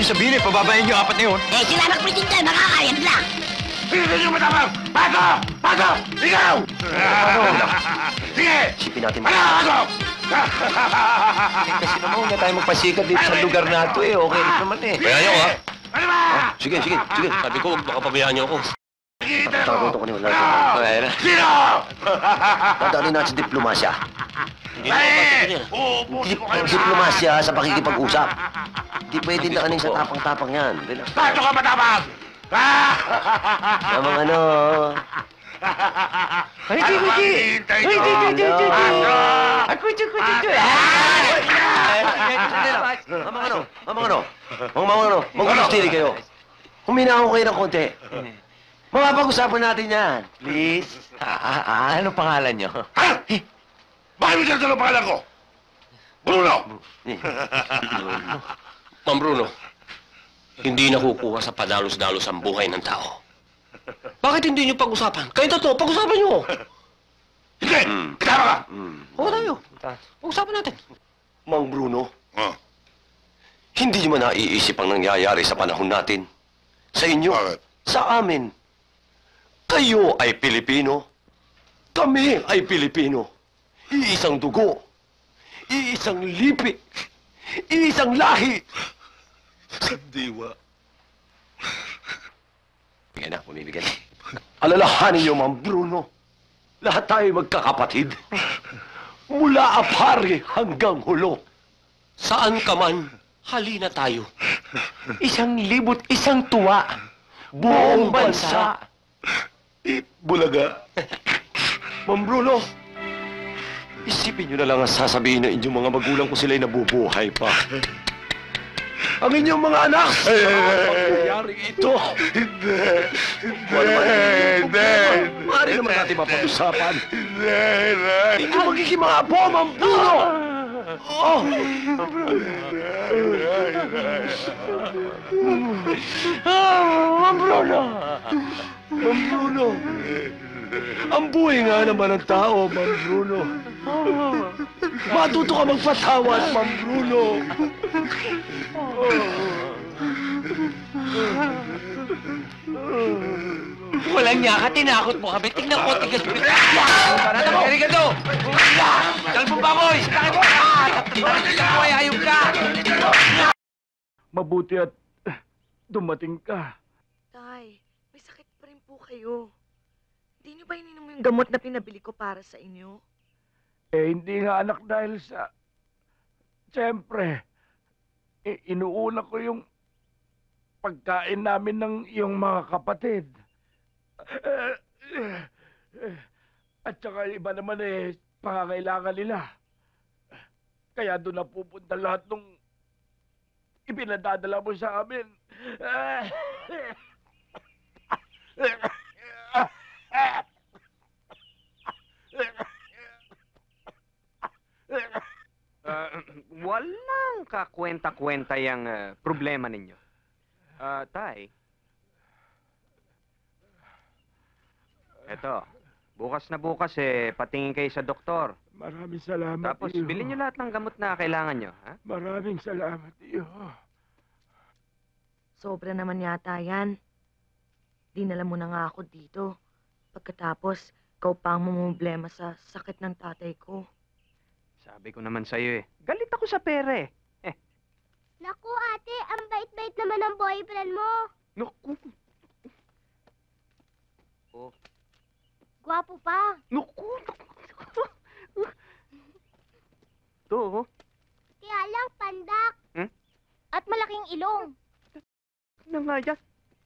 sabihin eh, pababayin niyo apat na yun. Eh, sila nagpritin dyan, makakayag lang. Hindi niyo matapang! Pato! Pato! Ikaw! Sige! Isipin natin Ano ako? Kasi naman huwag na tayo magpasikat dito sa lugar na ito eh. Okay rin naman eh. Kaya niyo, ha? Ano ba? Sige, sige, sige. Sabi ko, baka pabayaan niyo ako. Tago ko niyo. Sino? Dadali natin sa diplomasya. Hindi na ako niya. Uubusin ko kayo Diplomasya sa pakikipag-usap. Hindi pwede na kanin sa tapang-tapang yan. Relax. Pato ka matapang! Namang ano. Ay, di! Mamang ano. Mag-ulustiri kayo. Huminahon kayo ng konti. Mapapag-usapan natin yan. Please. Ano pangalan niyo? Ha? Bakit mo sinasabi ang pangalan ko? Bruno! Ma'am Bruno, hindi nakukuha sa padalos-dalos ang buhay ng tao. Bakit hindi niyo pag-usapan? Kayo totoo, pag-usapan niyo. Hindi! Kasama ka! Oo tayo. Pag-usapan natin. Mang Bruno, Oh, hindi niyo man naiisip ang nangyayari sa panahon natin. Sa inyo, Bakit? sa amin. Kayo ay Pilipino. Kami ay Pilipino. Iisang dugo. Iisang lipi. Iisang lahi. Sandiwa. Bigyan na, pumibigyan. Alalahanin niyo, Mang Bruno. Lahat tayo magkakapatid. Mula apari hanggang hulo. Saan ka man, halina tayo. 1,001 tuwa. Buong bansa. Bulaga. Mang Bruno, isipin niyo na lang ang sasabihin ng inyong mga magulang kung sila'y nabubuhay pa. Ang inyong mga anak, pangyayari ito. Hindi. Maaari naman natin mapag-usapan. Hindi. Ito magiging mga apo, Mang Bruno. Oh. Mang Bruno. Mang Bruno. Ang buhay nga naman ng tao, Mang Bruno. Matuto ka magpatawad, Mang Bruno. Walang niya ka, tinakot mo kami. Tingnan ko, tigas mo. Parata mo! Erigado! Dalbong baboy! Bakit mo ka? Bakit ka mo ay hayop ka? Mabuti at dumating ka. Tay, may sakit pa rin po kayo. Hindi niyo ba ininom yung gamot na pinabili ko para sa inyo? Eh, hindi nga anak dahil sa... Siyempre, inuuna ko yung pagkain namin ng iyong mga kapatid. At saka iba naman pangangailangan nila. Kaya doon na pupunta lahat nung ipinadadala mo sa amin. Walang kakwenta-kwenta yung problema ninyo. Tay. Eto, bukas na bukas patingin kayo sa doktor. Maraming salamat, Tapos iyo. bilhin nyo lahat ng gamot na kailangan nyo, ha? Maraming salamat, iyo. Sobra naman yata yan. Dinala mo na nga ako dito. Pagkatapos, ikaw pa ang mamumblema sa sakit ng tatay ko. Sabi ko naman sa'yo galit ako sa pera Naku, ate, ang bait-bait naman ng boyfriend mo. Naku, Gwapo pa. naku. To, Kaya lang, pandak. Hmm? At malaking ilong. na nga yan.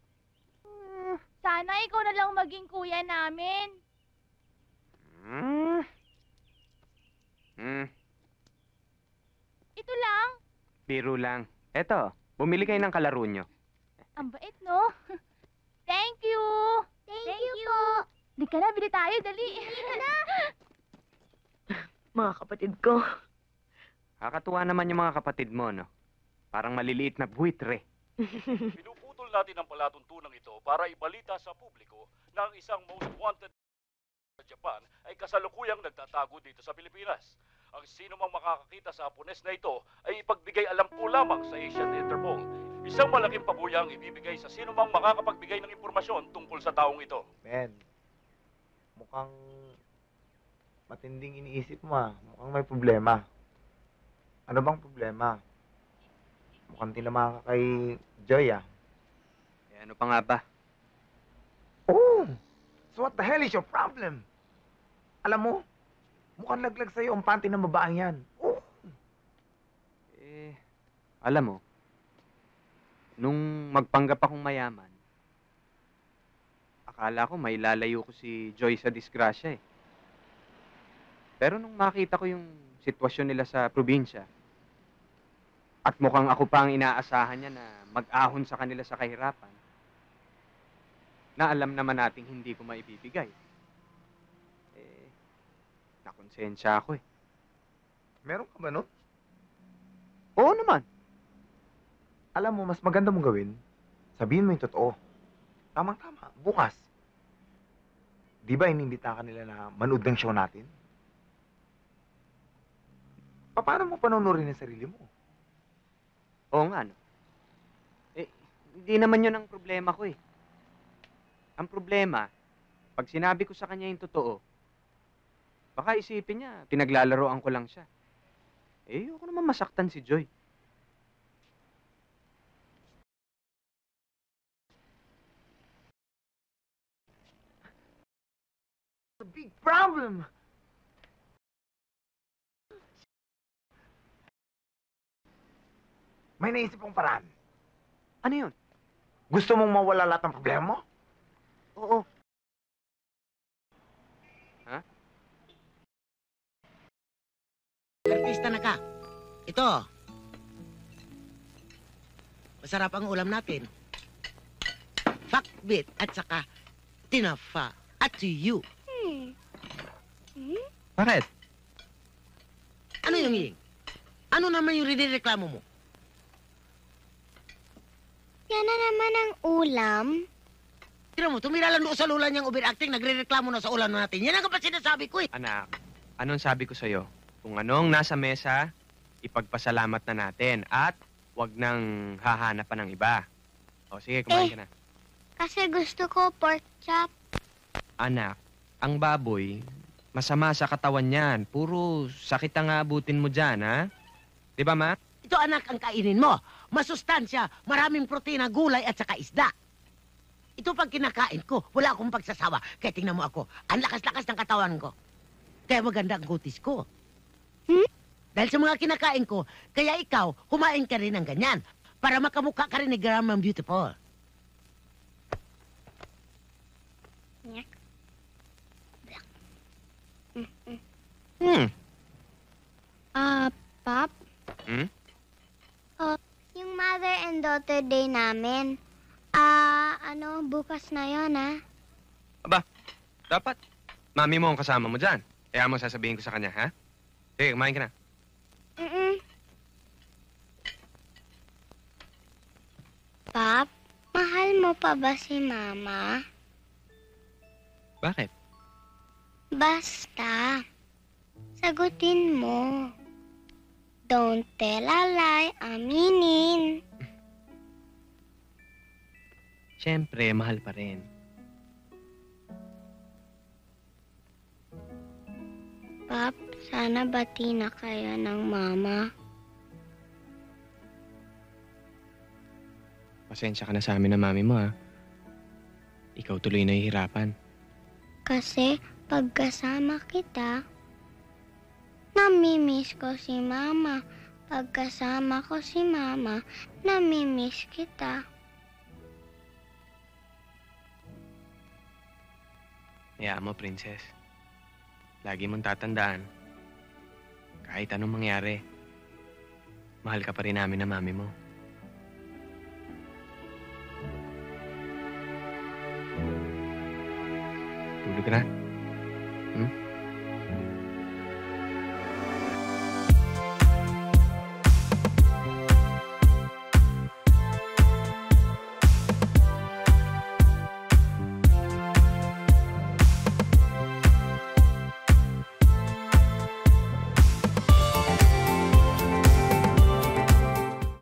Sana ikaw na lang maging kuya namin. Ito lang. Biro lang. Eto, bumili kayo ng kalaro nyo. Ang bait, no? Thank you. Thank you po. Di ka na, bili tayo, dali. Di na. Mga kapatid ko. Kakatuwa naman yung mga kapatid mo, no? Parang maliliit na buitre. Pinuputol natin ang palatuntunang ito para ibalita sa publiko na ang isang most wanted sa Japan ay kasalukuyang nagtatago dito sa Pilipinas. Ang sino mang makakakita sa Hapones na ito ay ipagbigay alam po lamang sa Asian Interpol. isang malaking pabuya ang ibibigay sa sino mang makakapagbigay ng impormasyon tungkol sa taong ito. Men, mukhang matinding iniisip mo ah. Mukhang may problema. Ano bang problema? Mukhang tinama ka kay Joy ah. Eh, ano pa nga ba? Oh! So what the hell is your problem? Alam mo, mukhang laglag sa'yo ang panty ng babaeng yan. Oh! Eh, alam mo, nung magpanggap akong mayaman, akala ko may lalayo ko si Joy sa disgrasya eh. Pero nung makita ko yung sitwasyon nila sa probinsya, at mukhang ako pa ang inaasahan niya na mag-ahon sa kanila sa kahirapan, na alam naman nating hindi ko maibibigay. Eh, nakonsensya ako eh. Meron ka ba no? Oo naman. Alam mo, mas maganda mong gawin, sabihin mo yung totoo. Tamang-tama, bukas. Di ba inimbita ka nila na manood ng show natin? Paano mo panonorin ang sarili mo? Oo nga, no? Eh, hindi naman yun ang problema ko eh. Ang problema, pag sinabi ko sa kanya yung totoo, baka isipin niya, pinaglalaroan ko lang siya. Eh, ayoko naman masaktan si Joy. It's a big problem! May naisip kong paraan. Ano yun? Gusto mong mawala lahat ng problema mo? Oo. Artista na ka. Ito. Masarap ang ulam natin. Pakbit at saka tinafa at tuyo. Bakit? Ano yung ying? Ano naman yung rinireklamo mo? Yan na naman ang ulam. Tira mo, tumira lang doon sa lula niyang overacting, nagre-reklamo na sa ulam natin. Yan ang pa sinasabi ko eh. Anak, anong sabi ko sa'yo? Kung anong nasa mesa, ipagpasalamat na natin at wag nang hahanapan ng iba. O sige, kumain ka na. Kasi gusto ko pork chop. Anak, ang baboy, masama sa katawan niyan. Puro sakit ang abutin mo dyan, ha? Di ba, Ma? Ito anak ang kainin mo. Masustansya, maraming protina, gulay at saka isda. Ito pag kinakain ko, wala akong pagsasawa. Kaya tingnan mo ako, ang lakas-lakas ng katawan ko. Kaya maganda ang kutis ko. Dahil sa mga kinakain ko, kaya ikaw, kumain ka rin ng ganyan. Para makamukha ka rin ni Grandma Beautiful. Pop? Hmm? Yung Mother and Daughter Day namin. Bukas na yon Aba, dapat. Mami mo ang kasama mo dyan. Kaya mo sasabihin ko sa kanya, ha? Sige, kumain ka na. Pop, mahal mo pa ba si Mama? Bakit? Basta, sagutin mo. Don't tell a lie, aminin. Siyempre, mahal pa rin. Pop, sana bati na kayo ng Mama. Pasensya ka na sa amin na mami mo, ha? Ikaw tuloy nahihirapan. Kasi pagkasama kita, namimiss ko si Mama. Pagkasama ko si Mama, namimiss kita. Hayaan mo, Princess. Lagi mong tatandaan, kahit anong mangyari, mahal ka pa rin namin na mami mo. Tulog ka na.